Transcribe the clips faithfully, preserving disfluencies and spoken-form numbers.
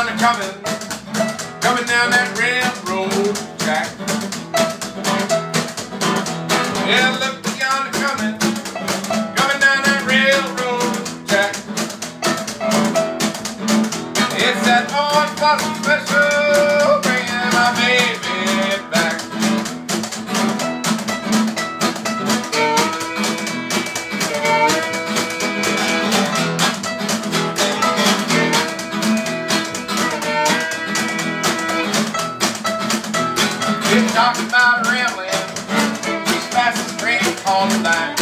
yonder coming, coming down that railroad track. Yeah, look yonder coming, coming down that railroad track. It's that old Boston special, bringing my baby back. We're talking about rambling, who's fastest train on the line.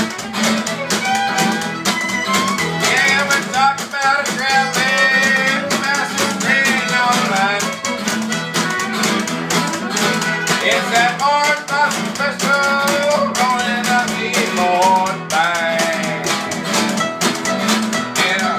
Yeah, we're talking about a traveling, fastest train on the line. It's that orange Boston special, rolling up the Ford line. Yeah.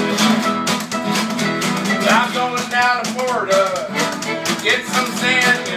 I'm going down to Florida, get some sand.